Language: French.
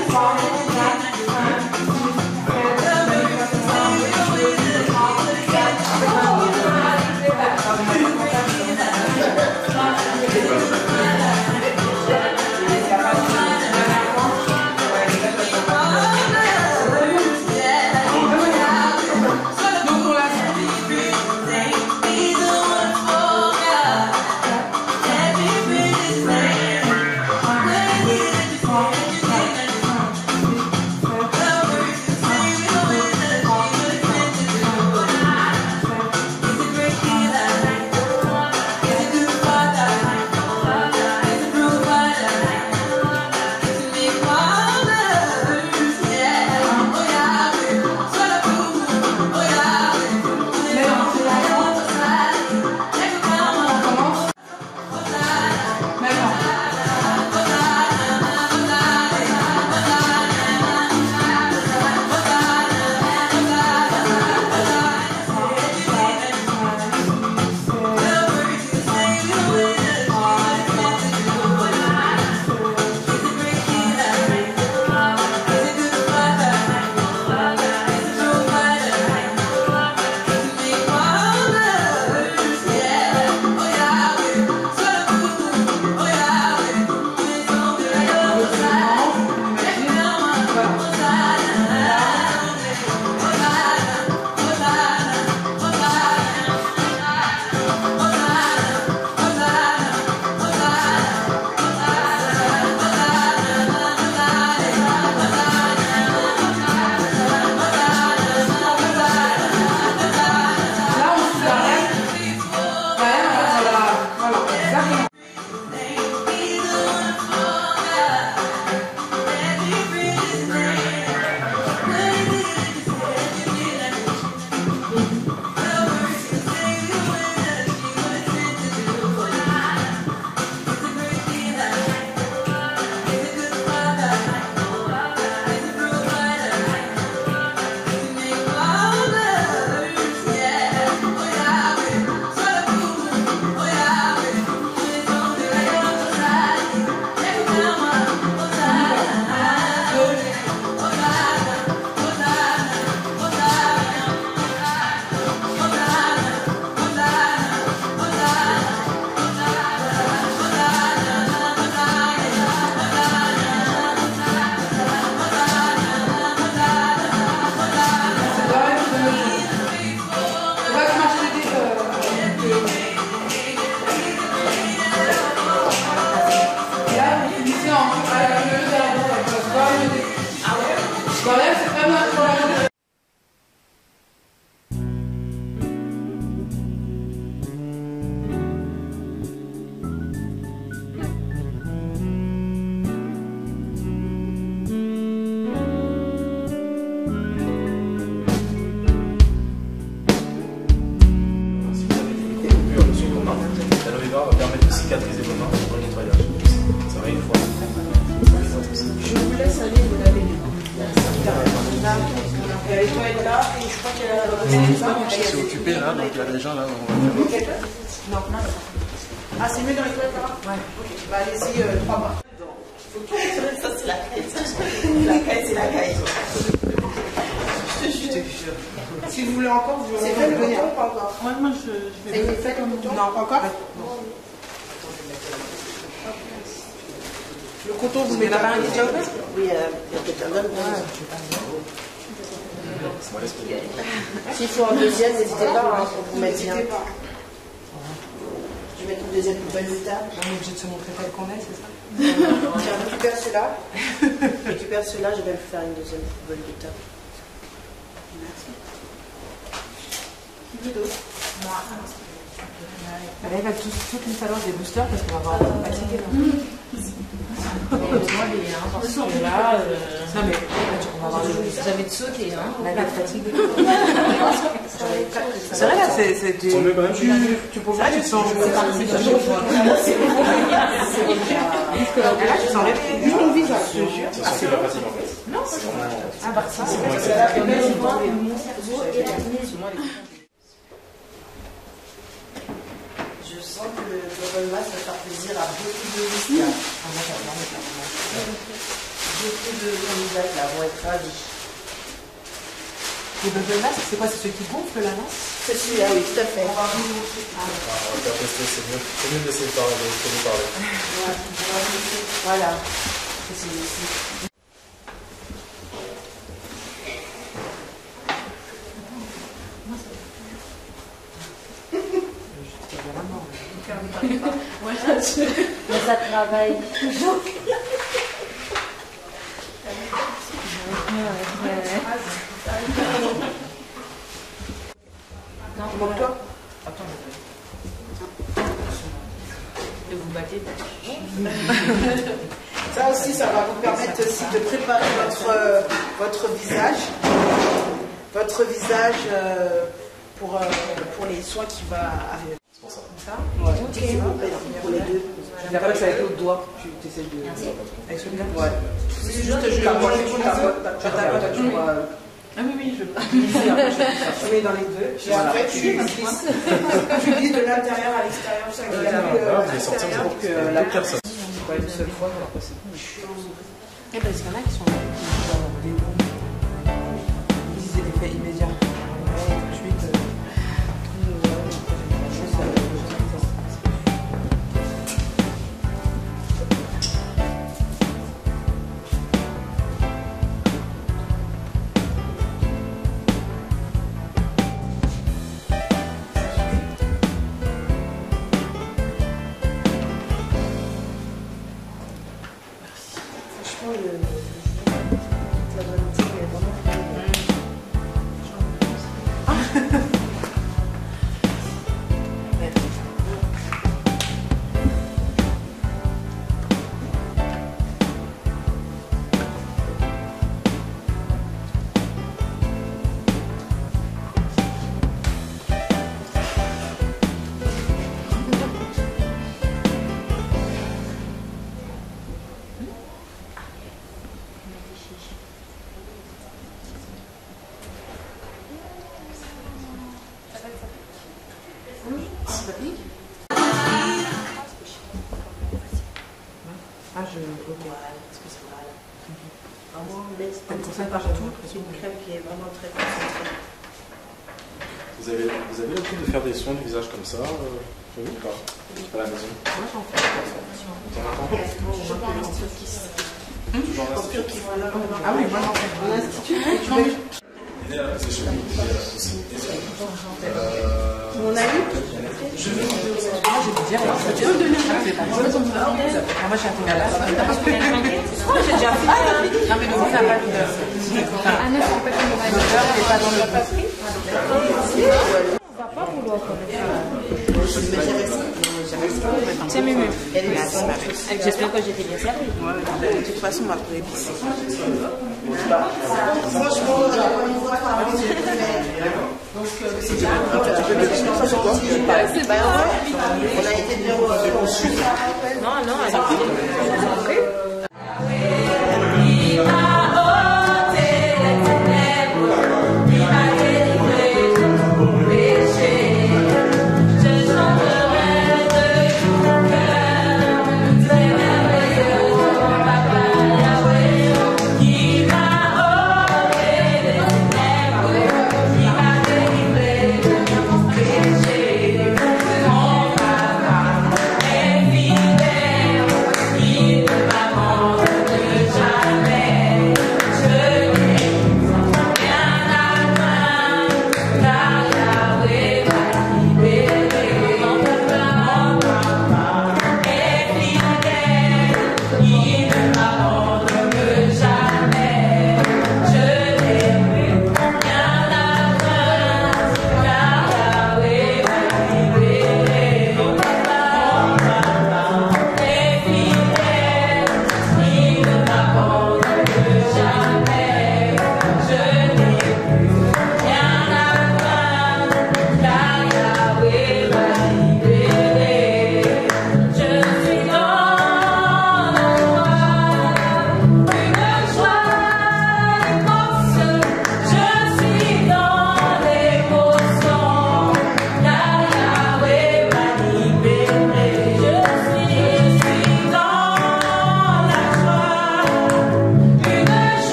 cicatriser vos mains pour le nettoyage. Ça va une fois. Je vous laisse aller vous laver les mains. Il y a les toilettes là, et je crois qu'il y a C'est occupé là, donc il y a des gens là. On va faire. Non, non. Ah, c'est mieux dans les toilettes là? Ouais. Ok, bah allez-y 3 mois. Ça, c'est la caille. La caille, c'est la caille. Je te jure. Si vous voulez encore, vous C'est fait le bouton ou pas encore? Ouais, moi je vais. C'est fait comme bouton? Non, pas encore. Le coton, vous mettez pas un déjà ouvert? Oui, il y a quelqu'un d'autre. S'il faut un deuxième, n'hésitez pas pour vous mettre bien. Je vais mettre une deuxième poubelle de table. On est obligé de se montrer tel qu'on est, c'est ça? Tiens, récupère ceux-là. Récupère ceux-là, je vais vous faire une deuxième poubelle de table. Merci. Qui veut d'autre? Moi. Elle va toutes nous falloir des boosters parce qu'on va avoir fatigué. Moi, les parce que là, Non mais on va avoir des boosters. vous avez de sauter, hein. On va être fatigué. C'est C'est vrai là, c'est du. Tant mieux quand même. Tu peux voir, tu sens. C'est parti. Là, tu sens réveillé. Juste ton visage, je te jure. Ça sent pas facile en fait. Non, C'est vraiment. Ah bah si, c'est parce que là, mon cerveau et la mise. Je sens que le Global Mass va faire plaisir à beaucoup de visiteurs. beaucoup de candidates là vont être ravis. Les bubble masks, c'est quoi? C'est ceux qui gonflent là, non? C'est celui-là, oui, tout à fait. On va faire tester, c'est mieux. C'est mieux d'essayer de parler. Voilà. C'est celui-ci. Mais ça travaille toujours. Pour toi? Attends, Et vous battez. Ça aussi, ça va vous permettre aussi de préparer votre visage. Votre visage pour les soins qui vont arriver. C'est pour ça. ça. Ouais. Pour les deux. Et après, c'est avec l'autre doigt. Tu essaies de. Merci. Avec celui-là. Ouais. C'est juste je tapote, tapote, tu vois. Ah oui, oui, je Tu mets dans les deux. et après tu glisses de l'intérieur à l'extérieur. Ça, il y a Vous allez sortir Pour que la la personne. c'est pas une seule fois, mais après c'est bon. Eh ben, il y en a qui sont Ils disent l'effet immédiat. Ouais, tout de suite. Franchement, la volonté est vraiment. Ah, je. Ok. Parce que ça va. Vraiment, laisse Elle un petit concentre peu partout. C'est une crème qui est vraiment très concentrée. Vous avez l'habitude de faire des soins du visage comme ça chez vous ou pas? À la maison? Moi, j'en fais. De temps en temps? Toujours en institut? Ah oui, moi, j'en fais. En institut, tu veux. C'est chez vous. Mon ami, Moi, j'ai dit dire, tu peux me donner un peu. Moi, j'ai un peu là. J'ai déjà fait. Non, mais le monde n'a pas d'odeur. Ah non, c'est pas comme L'odeur n'est pas dans le papier. on va pas vouloir C'est mieux. J'espère que j'étais bien servi. de toute façon, on va trouver épicer. Franchement, on a été bien. Non, non, elle